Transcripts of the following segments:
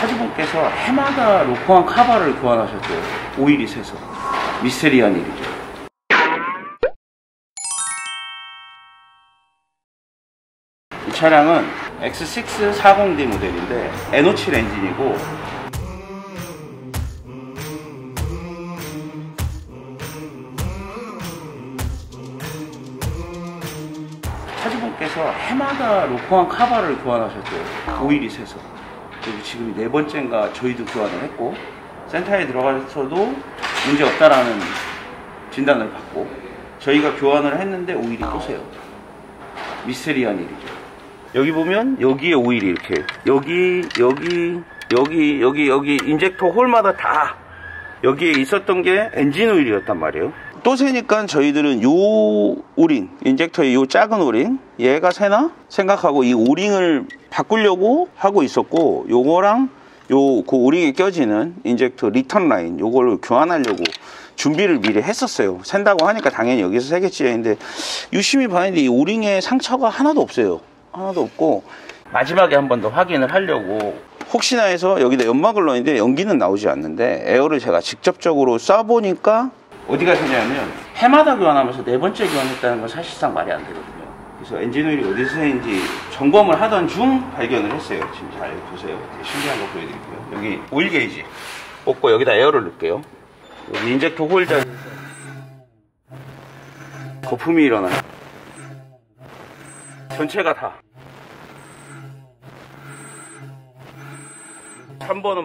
차주분께서 해마다 로코한 카바를 교환하셨대요. 오일이 새서. 미스테리한 일이죠. 이 차량은 X640D 모델인데 NO7 엔진이고 차주분께서 해마다 로코한 카바를 교환하셨대요. 오일이 새서. 그리고 지금 4번째인가 저희도 교환을 했고 센터에 들어가서도 문제 없다라는 진단을 받고 저희가 교환을 했는데 오일이 또 새요. 미스테리한 일이죠. 여기 보면 여기에 오일이 이렇게 여기 인젝터 홀마다 다 여기에 있었던 게 엔진 오일이었단 말이에요. 또 새니까 저희들은 요 오링, 인젝터의 요 작은 오링 얘가 새나 생각하고 이 오링을 바꾸려고 하고 있었고, 요거랑 요 그 오링에 껴지는 인젝터 리턴 라인 요걸 교환하려고 준비를 미리 했었어요. 샌다고 하니까 당연히 여기서 새겠지 했는데 유심히 봤는데 이 오링에 상처가 하나도 없어요. 하나도 없고 마지막에 한 번 더 확인을 하려고 혹시나 해서 여기다 연막을 넣었는데 연기는 나오지 않는데 에어를 제가 직접적으로 쏴보니까 어디가 새냐면 해마다 교환하면서 4번째 교환했다는 건 사실상 말이 안 되거든요. 그래서 엔진오일이 어디서 새는지 점검을 하던 중 발견을 했어요. 지금 잘 보세요. 되게 신기한 거 보여드릴게요. 여기 오일 게이지 뽑고 여기다 에어를 넣을게요. 여기 인젝터 홀자 거품이 일어나요. 전체가 다 3번은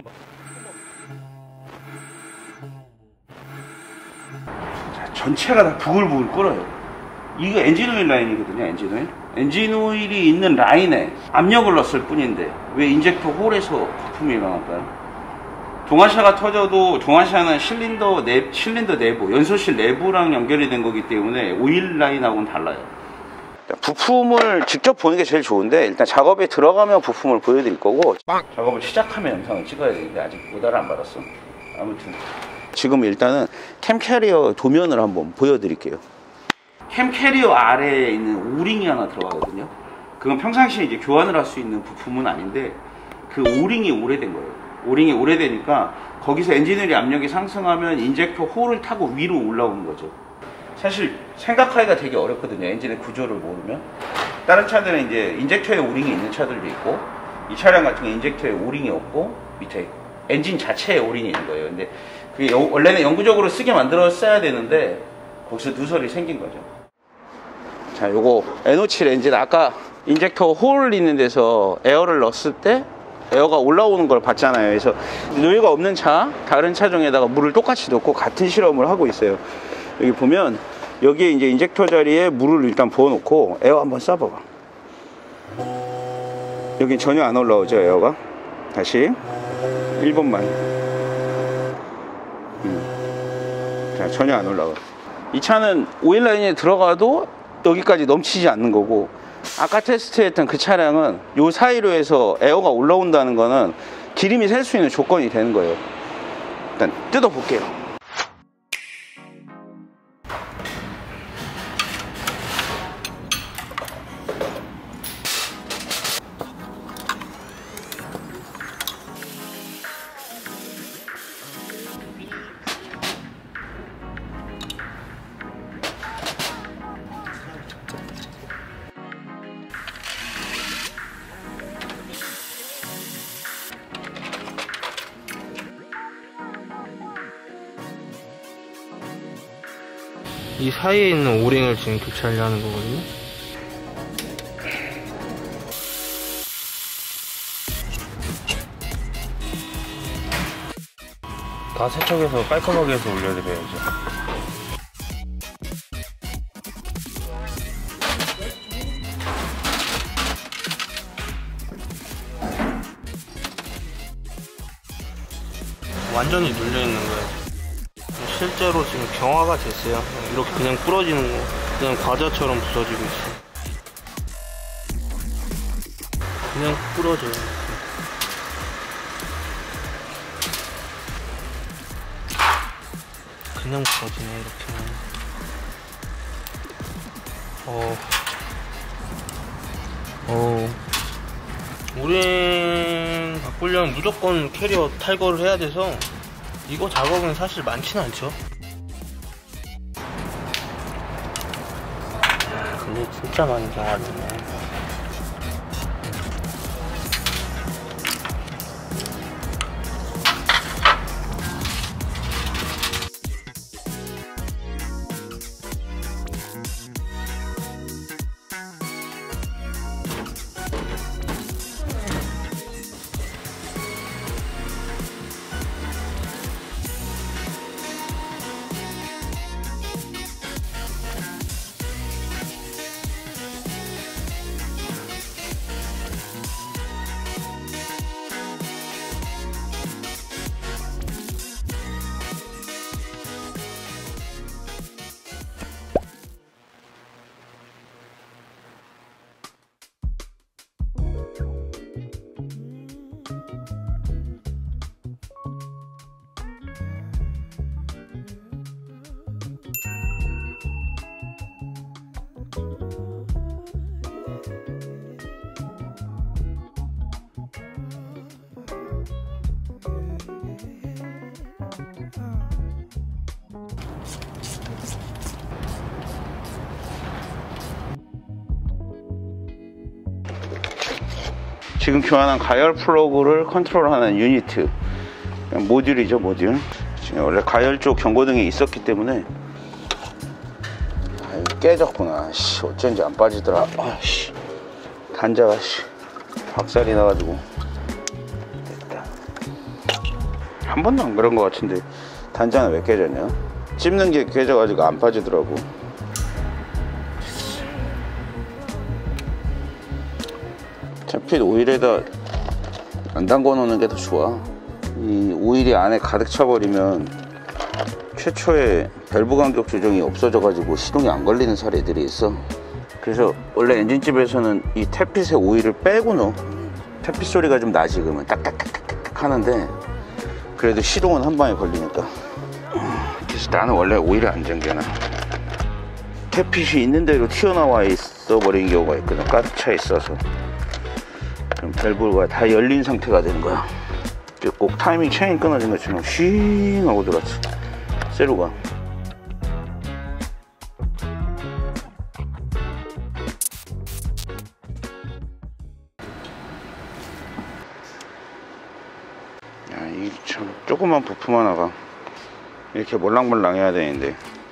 전체가 다 부글부글 끓어요. 이거 엔진오일 라인이거든요. 엔진오일이 있는 라인에 압력을 넣었을 뿐인데 왜 인젝터 홀에서 거품이 일어날까요? 동아샤가 터져도 동아샤는 실린더 내부, 연소실 내부랑 연결이 된 거기 때문에 오일 라인하고는 달라요. 부품을 직접 보는 게 제일 좋은데 일단 작업에 들어가면 부품을 보여드릴 거고 작업을 시작하면 영상을 찍어야 되는데 아직 오다를 안 받았어. 아무튼 지금 일단은 캠 캐리어 도면을 한번 보여드릴게요. 캠 캐리어 아래에 있는 오링이 하나 들어가거든요. 그건 평상시에 이제 교환을 할 수 있는 부품은 아닌데 그 오링이 오래된 거예요. 오링이 오래되니까 거기서 엔진오일이 압력이 상승하면 인젝터 홀을 타고 위로 올라오는 거죠. 사실 생각하기가 되게 어렵거든요. 엔진의 구조를 모르면. 다른 차들은 이제 인젝터에 오링이 있는 차들도 있고 이 차량 같은 경우 인젝터에 오링이 없고 밑에 엔진 자체에 오링이 있는 거예요. 근데 그게 원래는 영구적으로 쓰게 만들었어야 되는데 거기서 누설이 생긴 거죠. 자, 요거 NO7 엔진 아까 인젝터 홀 있는 데서 에어를 넣었을 때 에어가 올라오는 걸 봤잖아요. 그래서 노유가 없는 차, 다른 차 중에다가 물을 똑같이 넣고 같은 실험을 하고 있어요. 여기 보면 여기에 이제 인젝터 자리에 물을 일단 부어놓고 에어 한번 쏴봐봐. 여기 전혀 안 올라오죠, 에어가. 다시 1번만. 자, 전혀 안 올라와. 이 차는 오일 라인에 들어가도 여기까지 넘치지 않는 거고, 아까 테스트했던 그 차량은 요 사이로 해서 에어가 올라온다는 거는 기름이 셀 수 있는 조건이 되는 거예요. 일단 뜯어 볼게요. 이 사이에 있는 오링을 지금 교체하려 하는 거거든요. 다 세척해서 깔끔하게 해서 올려드려야죠. 완전히 눌려있는 거예요. 실제로 지금 경화가 됐어요. 이렇게 그냥 부러지는 거, 그냥 과자처럼 부서지고 있어요. 그냥 부러져요. 그냥 부러지네, 이렇게. 오랜 바꾸려면 무조건 캐리어 탈거를 해야 돼서 이거 작업은 사실 많지는 않죠. 근데 진짜 많이 경화되네. 지금 교환한 가열 플러그를 컨트롤하는 유니트, 모듈이죠, 모듈. 지금 원래 가열 쪽 경고등이 있었기 때문에. 아, 이거 깨졌구나. 씨, 어쩐지 안 빠지더라. 아, 씨. 단자가 씨, 박살이 나가지고. 됐다. 한 번도 안 그런 것 같은데 단자는 왜 깨졌냐? 찝는 게 깨져가지고 안 빠지더라고. 탭핏 오일에다 안 담궈 놓는 게 더 좋아. 이 오일이 안에 가득 차버리면 최초의 밸브 간격 조정이 없어져 가지고 시동이 안 걸리는 사례들이 있어. 그래서 원래 엔진집에서는 이 탭핏에 오일을 빼고 넣어. 탭핏 소리가 좀 나지. 그러면 딱딱딱딱딱 하는데 그래도 시동은 한 방에 걸리니까. 그래서 나는 원래 오일을 안 잠겨놔. 탭핏이 있는 대로 튀어나와 있어 버린 경우가 있거든, 가득 차 있어서. 그럼 밸브가 다 열린 상태가 되는 거야. 꼭 타이밍 체인 끊어진 것처럼 쉬잉 하고 들어왔어, 세로가. 야, 이 참 조그만 부품 하나가 이렇게 몰랑몰랑 해야 되는데.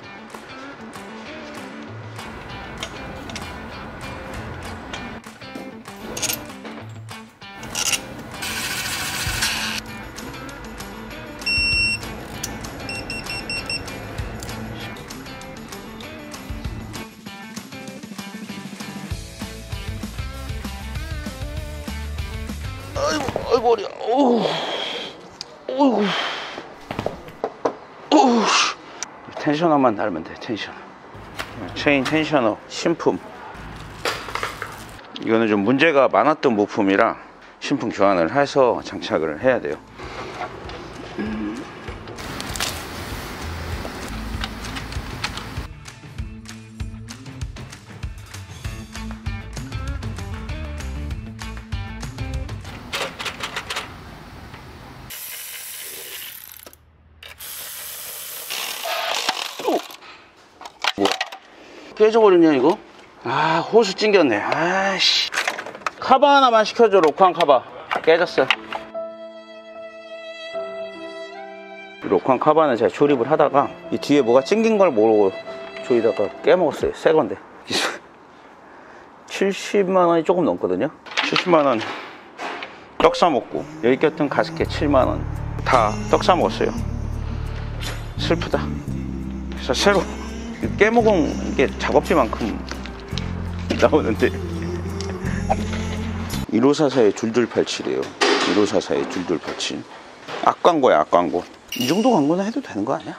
아이고 머리야. 어이구. 텐셔너만 달면 돼. 텐셔너. 체인 텐셔너 신품. 이거는 좀 문제가 많았던 부품이라 신품 교환을 해서 장착을 해야 돼요. 뭐 깨져버렸냐 이거? 아, 호수 찡겼네. 아씨, 카바 하나만 시켜줘. 로크한 카바. 깨졌어. 로크한 카바는 제가 조립을 하다가 이 뒤에 뭐가 찡긴 걸 모르고 조이다가 깨먹었어요. 새 건데 70만원이 조금 넘거든요. 70만원 떡 사먹고 여기 꼈던 가스켓 7만원 다 떡 사먹었어요. 슬프다. 그래서 새로 깨먹은 게 작업비만큼 나오는데 1544의 줄줄 87이에요 1544의 줄줄 87. 악광고야, 악광고. 이 정도 광고는 해도 되는 거 아니야?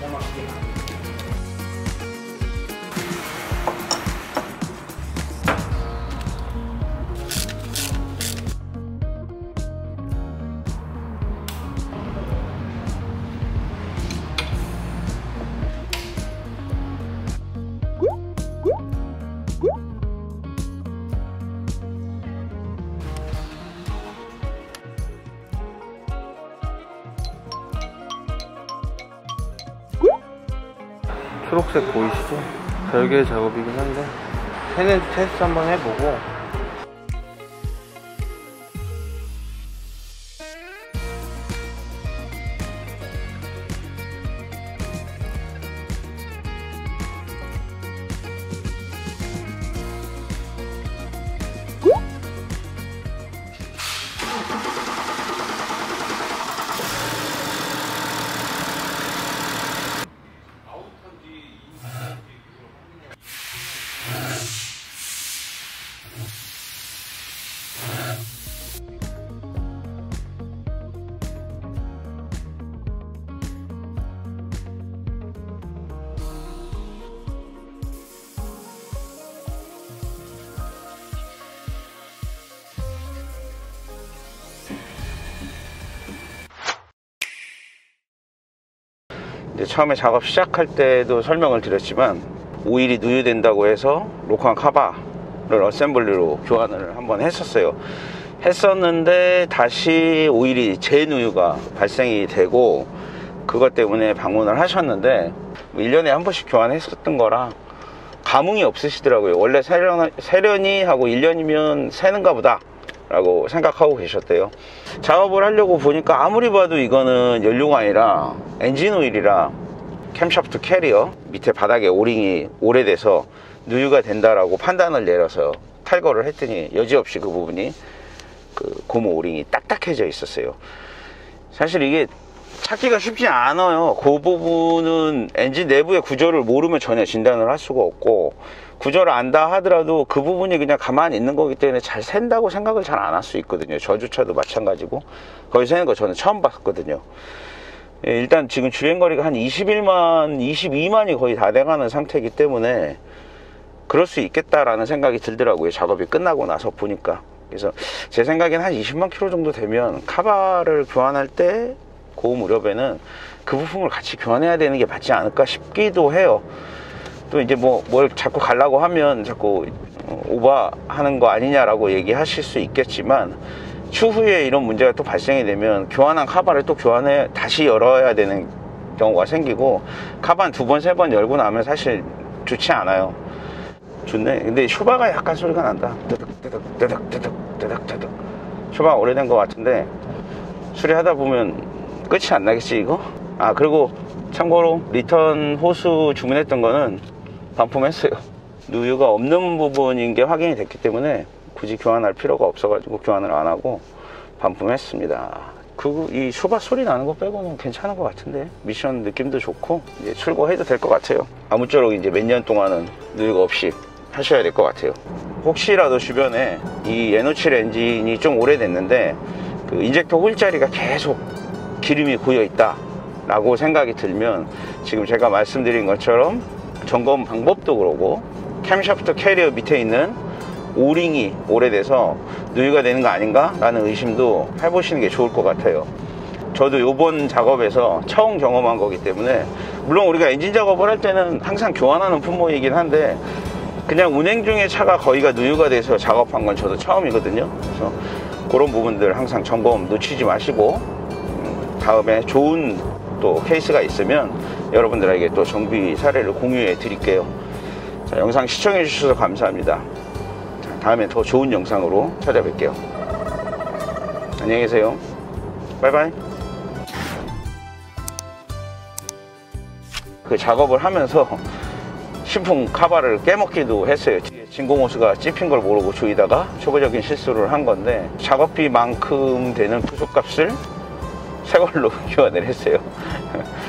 초록색 보이시죠? 별개 작업이긴 한데 세렌지 테스트 한번 해보고 이제 처음에 작업 시작할 때도 설명을 드렸지만 오일이 누유된다고 해서 로칸 카바를 어셈블리로 교환을 한번 했었는데 다시 오일이 재누유가 발생이 되고 그것 때문에 방문을 하셨는데 1년에 한 번씩 교환했었던 거라 감흥이 없으시더라고요. 원래 세련이 하고 1년이면 새는가 보다 라고 생각하고 계셨대요. 작업을 하려고 보니까 아무리 봐도 이거는 연료가 아니라 엔진 오일이라 캠샤프트 캐리어 밑에 바닥에 오링이 오래돼서 누유가 된다라고 판단을 내려서 탈거를 했더니 여지없이 그 부분이 그 고무 오링이 딱딱해져 있었어요. 사실 이게 찾기가 쉽지 않아요. 그 부분은 엔진 내부의 구조를 모르면 전혀 진단을 할 수가 없고, 구조를 안다 하더라도 그 부분이 그냥 가만히 있는 거기 때문에 잘 샌다고 생각을 잘 안 할 수 있거든요. 저주차도 마찬가지고 거의 새는 거 저는 처음 봤거든요. 일단 지금 주행거리가 한 21만, 22만이 거의 다 돼가는 상태이기 때문에 그럴 수 있겠다라는 생각이 들더라고요. 작업이 끝나고 나서 보니까. 그래서 제 생각엔 한 20만 킬로 정도 되면 카바를 교환할 때 그 무렵에는 그 부품을 같이 교환해야 되는 게 맞지 않을까 싶기도 해요. 또 이제 뭘 자꾸 가려고 하면 자꾸 오버하는 거 아니냐라고 얘기하실 수 있겠지만, 추후에 이런 문제가 또 발생이 되면 교환한 카바를 또 다시 열어야 되는 경우가 생기고, 카바는 2번, 3번 열고 나면 사실 좋지 않아요. 좋네. 근데 쇼바가 약간 소리가 난다. 뜨득. 쇼바가 오래된 것 같은데 수리하다 보면 끝이 안 나겠지 이거? 아, 그리고 참고로 리턴 호수 주문했던 거는 반품했어요. 누유가 없는 부분인 게 확인이 됐기 때문에 굳이 교환할 필요가 없어가지고 교환을 안 하고 반품했습니다. 이 쇼바 소리 나는 거 빼고는 괜찮은 것 같은데, 미션 느낌도 좋고 이제 출고해도 될 것 같아요. 아무쪼록 이제 몇 년 동안은 누유가 없이 하셔야 될 것 같아요. 혹시라도 주변에 이 N57 엔진이 좀 오래됐는데 그 인젝터 홀 자리가 계속 기름이 고여 있다 라고 생각이 들면, 지금 제가 말씀드린 것처럼 점검 방법도 그러고 캠샤프트 캐리어 밑에 있는 오링이 오래돼서 누유가 되는 거 아닌가 라는 의심도 해보시는 게 좋을 것 같아요. 저도 요번 작업에서 처음 경험한 거기 때문에, 물론 우리가 엔진 작업을 할 때는 항상 교환하는 품목이긴 한데 그냥 운행 중에 차가 거의가 누유가 돼서 작업한 건 저도 처음이거든요. 그래서 그런 부분들 항상 점검 놓치지 마시고, 다음에 좋은 또 케이스가 있으면 여러분들에게 또 정비 사례를 공유해 드릴게요. 자, 영상 시청해 주셔서 감사합니다. 자, 다음에 더 좋은 영상으로 찾아뵐게요. 안녕히 계세요. 바이바이. 그 작업을 하면서 신품 카바를 깨먹기도 했어요. 뒤에 진공호스가 찝힌 걸 모르고 조이다가 초보적인 실수를 한 건데, 작업비만큼 되는 부속값을 새 걸로 교환을 했어요.